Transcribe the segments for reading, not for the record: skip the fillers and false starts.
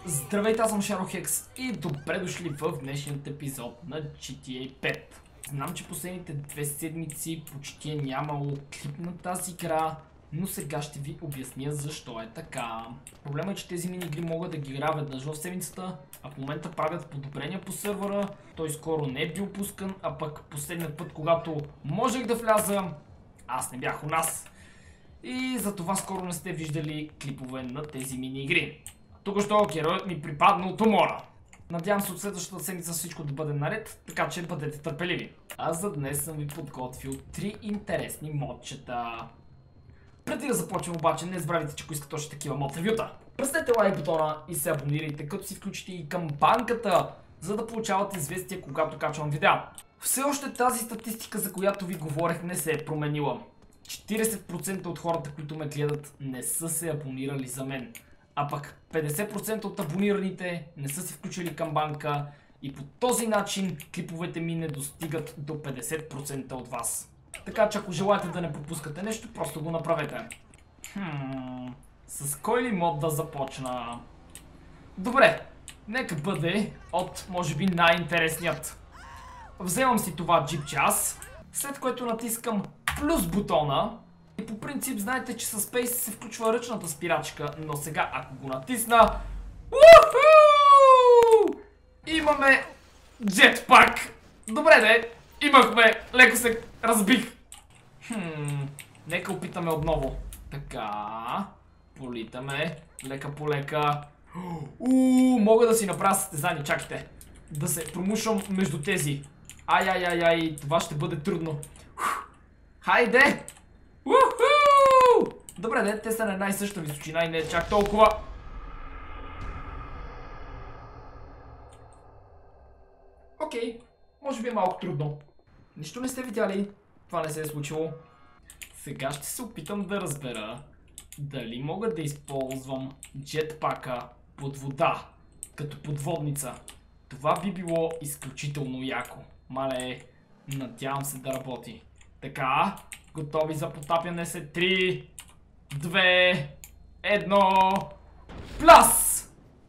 Здравейте, аз съм Шарохекс и добре дошли в днешният епизод на GTA 5. Знам, че последните 2 седмици почти е нямало клип на тази игра, но сега ще ви обясня защо е така. Проблемът е, че тези мини-игри могат да ги играя веднъж в седмицата, а в момента правят подобрения по сървъра. Той скоро не е бил пускан, а пък последният път, когато можех да вляза, аз не бях у нас. И затова скоро не сте виждали клипове на тези мини-игри. Току-що героят ми припадна от умора. Надявам се от следващата седмица всичко да бъде наред, така че бъдете търпеливи. А за днес съм ви подготвил 3 интересни модчета. Преди да започнем обаче, не забравяйте, че ако искате още такива мод ревюта, пръснете лайк бутона и се абонирайте, като си включите и камбанката, за да получавате известия, когато качвам видеа. Все още тази статистика, за която ви говорех, не се е променила. 40% от хората, които ме гледат, не са се абонирали за мен. А пък 50% от абонираните не са си включили камбанка и по този начин клиповете ми не достигат до 50% от вас. Така че ако желаете да не пропускате нещо, просто го направете. С кой ли мод да започна? Добре, нека бъде от може би най-интересният. Вземам си това джипче аз, след което натискам плюс бутона. И по принцип знаете, че с Space се включва ръчната спирачка, но сега ако го натисна... Имаме джетпак! Добре де, имахме, леко се разбих. Нека опитаме отново. Така, политаме, лека по лека. Мога да си направя състезание, чакайте. Да се промушвам между тези. Ай, това ще бъде трудно. Хайде! Добре, де, те са на една и съща височина и не е чак толкова. Окей, може би е малко трудно. Нищо не сте видяли, това не се е случило. Сега ще се опитам да разбера дали мога да използвам джетпака под вода, като подводница. Това би било изключително яко. Мале, надявам се да работи. Така, готови за потапяне се 3, 2, 1, пляс!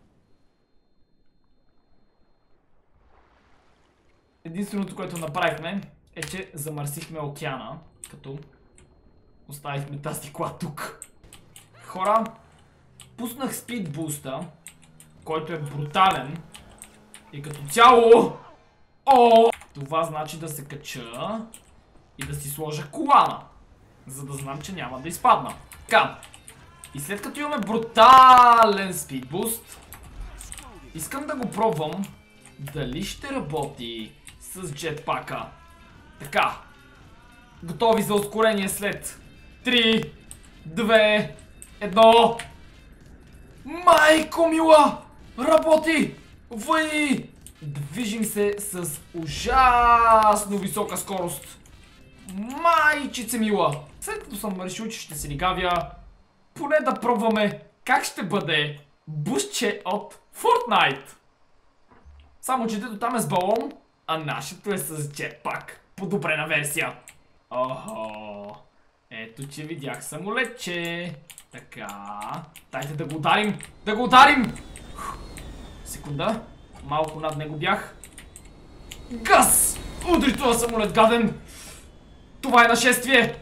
Единственото, което направихме е, че замърсихме океана, като оставихме тази кола тук. Хора, пуснах спид буста, който е брутален и като цяло... Това значи да се кача и да си сложа колана, за да знам, че няма да изпадна. Така, и след като имаме брутален спидбуст, искам да го пробвам дали ще работи с джетпака. Така, готови за ускорение след 3, 2, 1. Майко мила! Работи! Въй! Движим се с ужасно висока скорост. Майчице мила! След като съм решил, че ще се лигавя, поне да пробваме как ще бъде бустче от Fortnite. Само че дето там е с балон, а нашето е с джетпак. Подобрена версия. Охо, ето че видях самолетче. Така, дайте да го ударим. Да го ударим! Секунда, малко над него бях. Газ! Удри това самолет, гаден! Това е нашествие!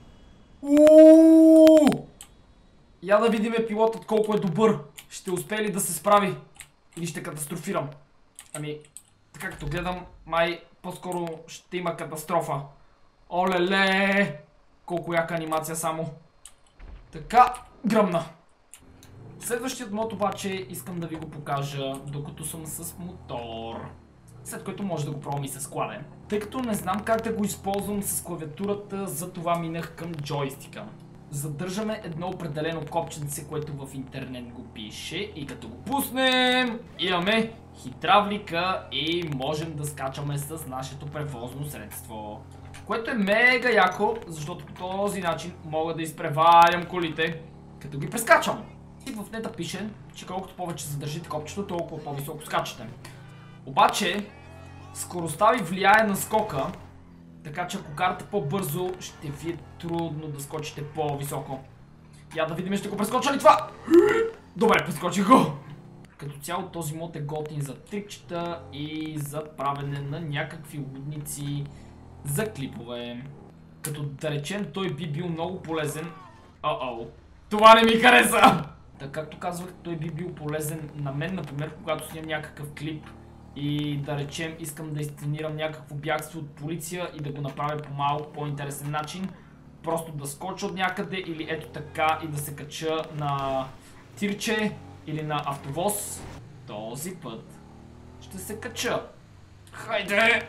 Я да видиме пилотът колко е добър. Ще успее ли да се справи? Или ще катастрофирам? Ами, така като гледам, май по-скоро ще има катастрофа. Олеле! Колко яка анимация само. Така, гръмна. Следващият мод обаче искам да ви го покажа, докато съм с мотор. След което може да го пробвам и с кладен. Тъй като не знам как да го използвам с клавиатурата, затова минах към джойстика. Задържаме едно определено копченце, което в интернет го пише, и като го пуснем, имаме хидравлика и можем да скачаме с нашето превозно средство. Което е мега яко, защото по този начин мога да изпреварям колите, като ги прескачам. И в нета пише, че колкото повече задържите копчето, толкова по-високо скачате. Обаче, скоростта ви влияе на скока, така че ако карате по-бързо, ще ви е трудно да скочите по-високо. Я да видим, ще го прескоча ли това? Добре, прескочих го. Като цяло този мод е готин за трикчета и за правене на някакви лудници за клипове. Като да речем, той би бил много полезен. Това не ми хареса! Така както казвах, той би бил полезен на мен, например, когато снимам някакъв клип и да речем искам да изсценирам някакво бягство от полиция и да го направя по малко по-интересен начин. Просто да скоча от някъде или ето така и да се кача на тирче или на автовоз. Този път ще се кача. Хайде!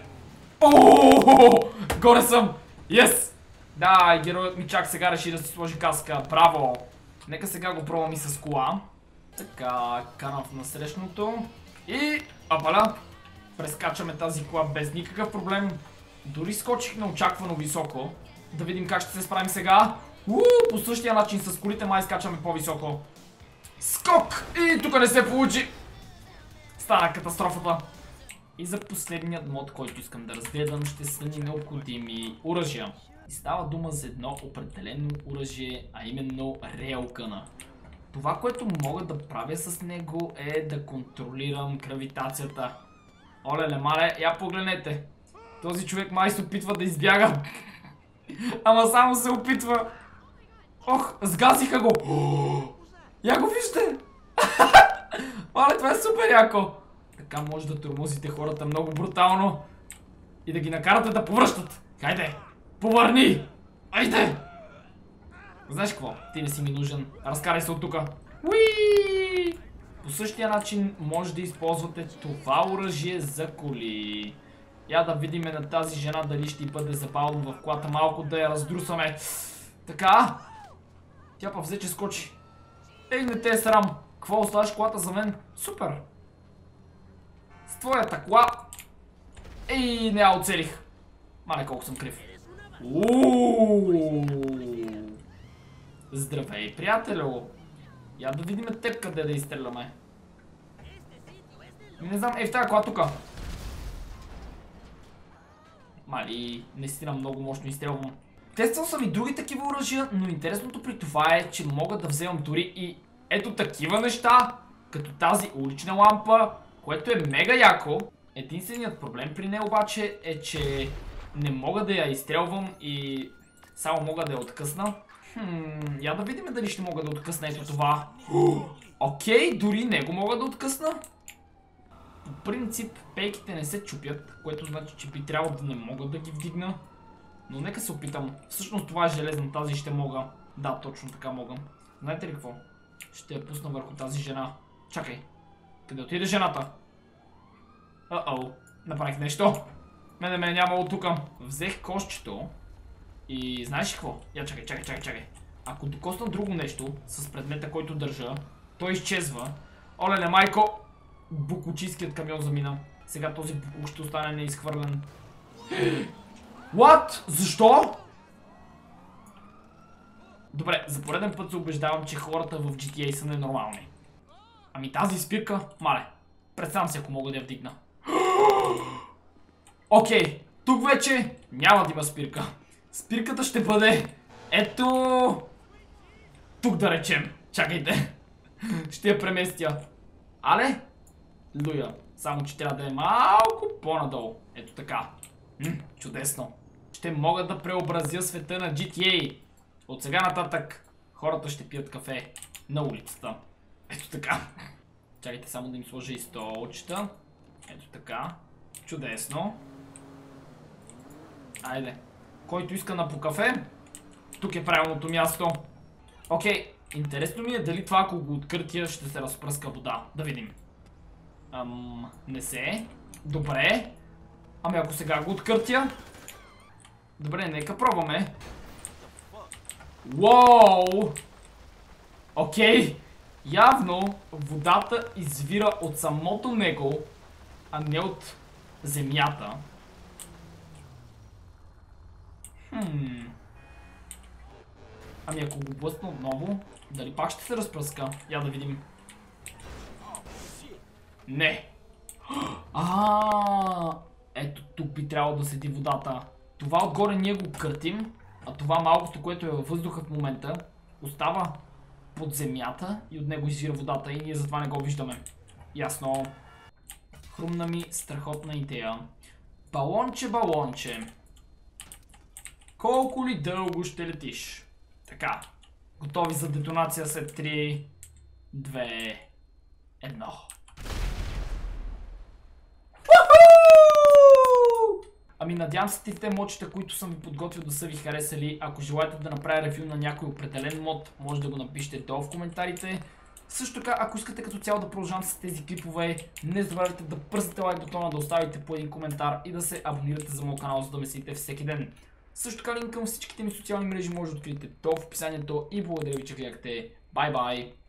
Горе съм! Yes! Да, героят ми чак сега реши да си сложи каска. Браво! Нека сега го пробвам и с кола. Така, канам в насрещното. И, апаля, прескачаме тази кола без никакъв проблем. Дори скочих неочаквано високо. Да видим как ще се справим сега. По същия начин с колите май скачаме по-високо. Скок! И тук не се получи. Стана катастрофата. И за последният мод, който искам да разгледам, ще са ни необходими оръжия. И става дума за едно определено оръжие, а именно рейлгъна. Това, което мога да правя с него е да контролирам гравитацията. Оле-ле, мале, я погледнете. Този човек май се опитва да избяга. Ама само се опитва. Ох, сгазиха го. Я го вижте. Мале, това е супер яко. Така може да тормозите хората много брутално и да ги накарате да повръщат. Хайде, повърни! Айде! Знаеш какво? Ти не си ми нужен. Разкарай се от тука. Уии! По същия начин може да използвате това оръжие за коли. Я да видим на тази жена дали ще бъде забавно в колата, малко да я раздрусаме. Така. Тя па взе, че скочи. Ей, не те е срам. Какво оставаш колата за мен? Супер! С твоята кола. Ей, не я оцелих. Мале, колко съм крив. Здравей, приятелю. Я да видим теб къде да изстреляме. Не знам, ей в тази кола тука. Мали, наистина много мощно изстрелвам. Тествал съм и други такива оръжия, но интересното при това е, че мога да вземам дори и ето такива неща, като тази улична лампа, което е мега яко. Единственият проблем при нея обаче е, че не мога да я изстрелвам и само мога да я откъсна. Я да видим дали ще мога да откъсна ето това. Окей, дори него мога да откъсна. По принцип, пейките не се чупят, което значи, че би трябвало да не мога да ги вдигна. Но нека се опитам. Всъщност това е железна, тази ще мога. Да, точно така мога. Знаете ли какво? Ще я пусна върху тази жена. Чакай. Къде отиде жената? Направих нещо. Мене ме е нямало тука. Взех кошчето. И знаеш какво? Я чакай. Ако докосна друго нещо с предмета, който държа, той изчезва. Оле-ле, майко! Букучийският камион замина. Сега този букук ще остане неизхвърлен. What? Защо? Добре, за пореден път се убеждавам, че хората в GTA са ненормални. Ами тази спирка, мале, представям си ако мога да я вдигна. Окей, тук вече няма да има спирка. Спирката ще бъде ето тук да речем. Чакайте. Ще я преместя. Але? Луя. Само че трябва да е малко по-надолу. Ето така. Чудесно. Ще мога да преобразя света на GTA. От сега нататък хората ще пият кафе на улицата. Ето така. Чакайте само да им сложа и столчета. Ето така. Чудесно. Айде. Който иска на по кафе, тук е правилното място. Окей. Интересно ми е дали това, ако го откъртя, ще се разпръска вода. Да видим. Не се. Добре. Ами ако сега го откъртя. Добре, нека пробваме. Уоу! Окей. Явно водата извира от самото него, а не от земята. Ами ако го блъсна отново, дали пак ще се разпръска? Я да видим. Не. Ето тук би трябвало да седи водата. Това отгоре ние го къртим, а това малкото, което е във въздуха в момента, остава под земята и от него извира водата и ние затова не го виждаме. Ясно. Хрумна ми страхотна идея. Балонче, балонче. Колко ли дълго ще летиш? Така. Готови за детонация след 3, 2, 1. Ами надявам се тези модчета, които съм ви подготвил, да са ви харесали. Ако желаете да направя ревю на някой определен мод, може да го напишете долу в коментарите. Също така, ако искате като цяло да продължавам с тези клипове, не забравяйте да пръснете лайк бутона, да оставите по един коментар и да се абонирате за моят канал, за да ме следите всеки ден. Също така линк към всичките ми социални мрежи може да откриете долу в описанието и благодаря ви, че гледахте. Бай-бай!